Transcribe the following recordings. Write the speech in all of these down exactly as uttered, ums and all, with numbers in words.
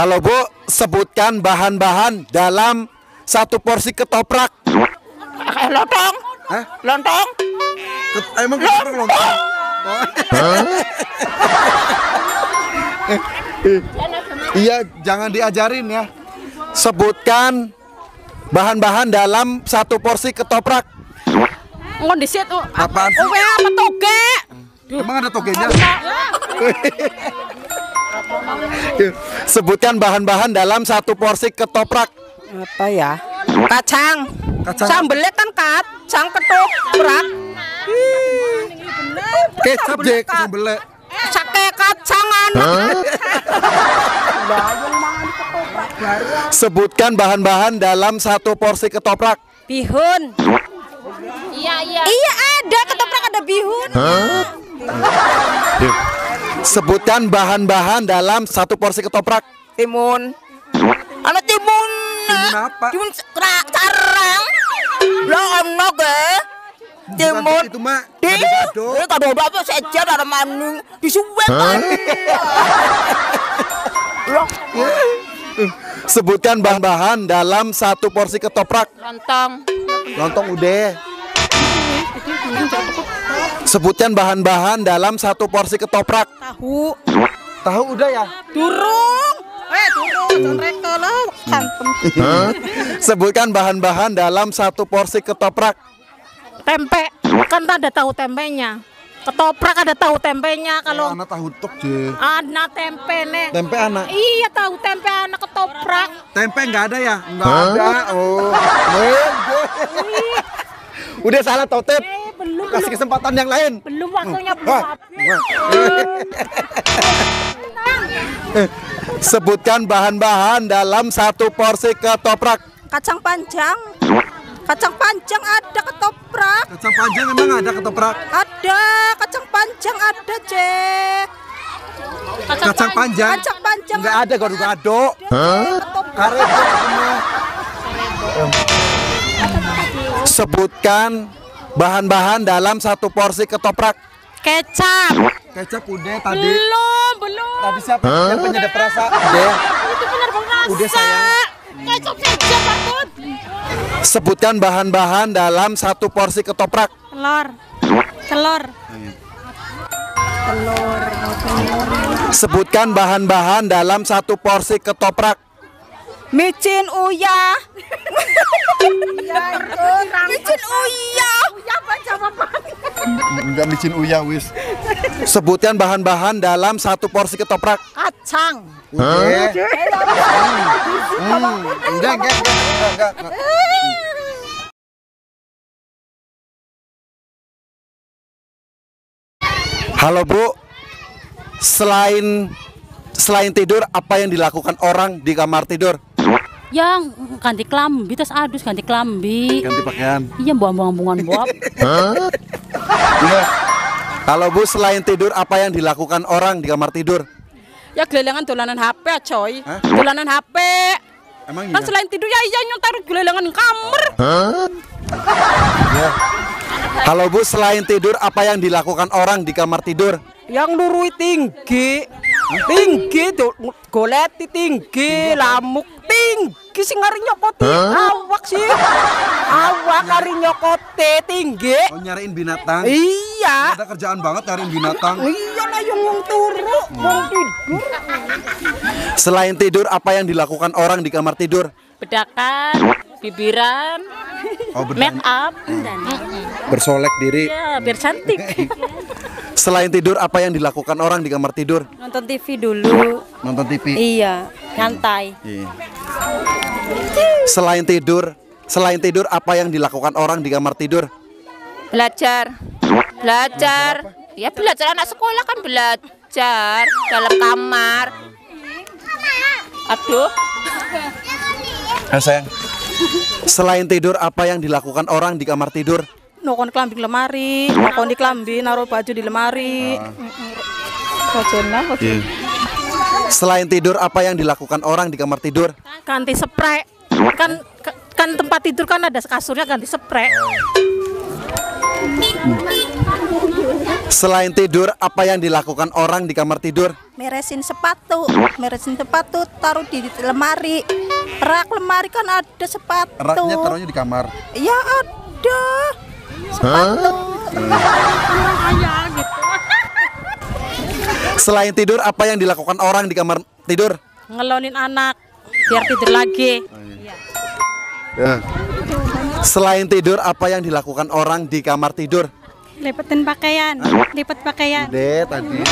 Halo Bu, sebutkan bahan-bahan dalam satu porsi ketoprak. Eh, lontong. Hah? Lontong. Ket emang ketoprak lontong? Oh. Iya, jangan diajarin ya. Sebutkan bahan-bahan dalam satu porsi ketoprak. Ngondisit tuh. Apaan sih? Uwe apa toge? Emang ada togenya? Sebutkan bahan-bahan dalam satu porsi ketoprak. Apa ya? Kacang. Kacang. Sambelnya kan kacang ketoprak. Kecap je, sambelnya. Sake kacangan. Sebutkan bahan-bahan dalam satu porsi ketoprak. Bihun. Iya iya. Iya ada ketoprak ada bihun. Sebutkan bahan-bahan dalam satu porsi ketoprak. Timun. Ano timun? Timun apa? Timun kerak carang. Lo ono ge. Timun. Itu mah Di. gado-gado. Eh gado-gado apa sejar ada maning disuwek kan. Loh. Sebutkan bahan-bahan dalam satu porsi ketoprak. Lontong. Lontong udah. Sebutkan bahan-bahan dalam satu porsi ketoprak. Tahu. Tahu udah ya? Durung. Eh durung. Rekto lo kantem. Sebutkan bahan-bahan dalam satu porsi ketoprak. Tempe. Kan ada tahu tempenya. Ketoprak ada tahu tempenya kalau Anak tahu tok je. anak tempe nih. Tempe anak. Iya tahu tempe anak ketoprak. Tempe nggak ada ya? Nggak ada. Oh. Udah salah Totep. Eh, belum Kasih belum, kesempatan yang lain. belum waktunya belum Hah? Sebutkan bahan-bahan dalam satu porsi ketoprak. Kacang panjang. Kacang panjang ada ketoprak. Kacang panjang emang ada ketoprak? Ada kacang panjang ada, Cek. Kacang panjang? Kacang panjang. Nggak ada gado-gado. Ketoprak. Karet semua. Sebutkan bahan-bahan dalam satu porsi ketoprak. Kecap. Kecap udah tadi. Belum, belum. Tadi siapa yang penyedap rasa? Udah. Itu penyedap rasa. Udah, sayang. Kecap saja, Pak. Sebutkan bahan-bahan dalam satu porsi ketoprak. Telur. Telur. Telur. Sebutkan bahan-bahan dalam satu porsi ketoprak. Micin uyah. Micin uyah. Uyah apa jawaban? Enggak micin uya wis. Sebutkan bahan-bahan dalam satu porsi ketoprak. Kacang. Udah. Hmm, enggak, enggak, enggak, enggak, enggak. Halo Bu, selain selain tidur apa yang dilakukan orang di kamar tidur? Yang ganti klambi, terus adus ganti klambi. Ganti pakaian. Iya buang-buang-buangan buap. Iya. Kalau Bu selain tidur apa yang dilakukan orang di kamar tidur? Ya gelelangan dolanan H P, coy. Hah? Dolanan H P. Emang Kan iya? selain tidur ya iya nyontar gelelangan kamar. Iya. Kalau Bu selain tidur apa yang dilakukan orang di kamar tidur? Yang nurui tinggi. Tinggi do- goleti tinggi, lamuk tinggi sing ngari nyokote. Awak sih. Awak ngari nyokote tinggi. Oh nyariin binatang? Iya. Ada kerjaan banget nyariin binatang. Iya lah yang wong turu, wong tidur. Selain tidur apa yang dilakukan orang di kamar tidur? Bedakan, bibiran, Oh make benar. up, Bersolek diri. ya biar cantik. Selain tidur apa yang dilakukan orang di kamar tidur? Nonton T V dulu. Nonton T V. Iya, nyantai. Iya. Selain tidur, selain tidur apa yang dilakukan orang di kamar tidur? Belajar. Belajar. Ya belajar anak sekolah kan belajar dalam kamar. Aduh. Ah, sayang. Selain tidur apa yang dilakukan orang di kamar tidur? Nokon kelambi di lemari, nokon di kelambi, naruh baju di lemari. Kocena, Iya. Selain tidur apa yang dilakukan orang di kamar tidur? ganti spray. Kan kan tempat tidur kan ada kasurnya ganti spray. Selain tidur, apa yang dilakukan orang di kamar tidur? Meresin sepatu, meresin sepatu taruh di lemari. Rak lemari kan ada sepatu. Raknya taruhnya di kamar. Ya ada sepatu. Selain tidur, apa yang dilakukan orang di kamar tidur? Ngelonin anak biar tidur lagi. Ya. Selain tidur, apa yang dilakukan orang di kamar tidur? Lipetin pakaian, lipet pakaian. Deh tadi.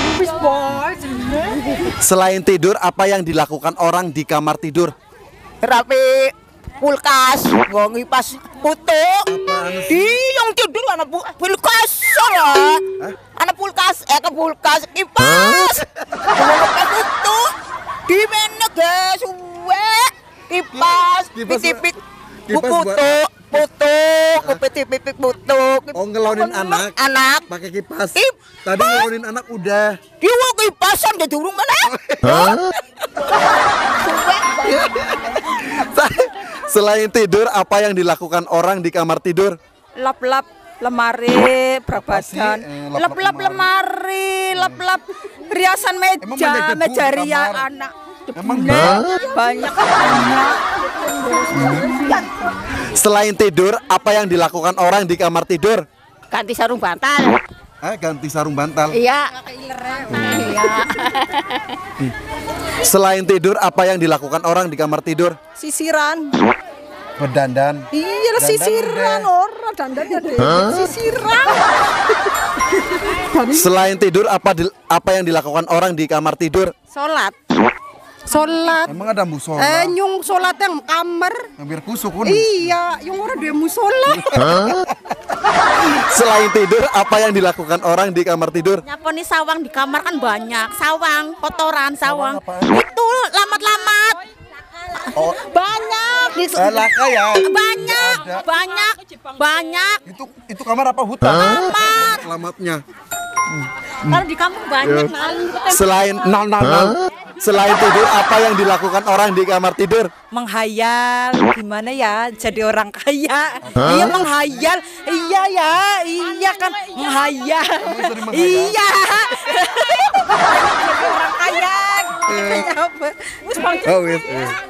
Selain tidur, apa yang dilakukan orang di kamar tidur? Rapi kulkas, gua ngipas putuk. Di yang tidur anak bu- kulkas salah. Anak kulkas, eh ke kulkas kipas. Kulkas putuk. Di mana guys? Uwe kipas, Kipas, pitipit kipas buat- putuk, putuk, pitipit putuk. Oh, ngelonin anak. Anak. Pakai kipas. Kipas. Tadi ngelonin anak udah. Dia mau kipasan di turun mana? Selain tidur, apa yang dilakukan orang di kamar tidur? Lap-lap lemari Apa sih, berbadan. eh, lap-lap Lap-lap lemari, lap-lap riasan Emang meja, banyak debu meja di ria kamar? anak. Emang Banyak, banyak, banyak. Selain tidur, apa yang dilakukan orang di kamar tidur? Ganti sarung bantal. Eh, ganti sarung bantal. Iya. Selain tidur, apa yang dilakukan orang di kamar tidur? Sisiran. Berdandan. Iya, Dandan sisiran udah. orang dandannya deh. Sisiran. Selain tidur, apa di- apa yang dilakukan orang di kamar tidur? Sholat. Sholat. Emang ada musola? Eh, nyung sholat yang kamar. Hampir kusuk pun. Iya, yung orang dia musola. Selain tidur, apa yang dilakukan orang di kamar tidur? Nyaponi sawang di kamar kan banyak. Sawang, kotoran sawang. apaan? Itu lamat-lamat. Oh, Banyak di eh, laka ya. banyak, Ada. banyak, banyak. Itu itu kamar apa hutan? Kamar. Selamatnya. Kalau di kampung banyak, Mal. Selain nol nol nol. Selain tidur, apa yang dilakukan orang di kamar tidur? Menghayal gimana ya jadi orang kaya. Iya menghayal. Iya ya, iya kan menghayal. Kamu sering menghayal? Iya. Jadi orang kaya. Eh. Apa? Oh, wait, wait.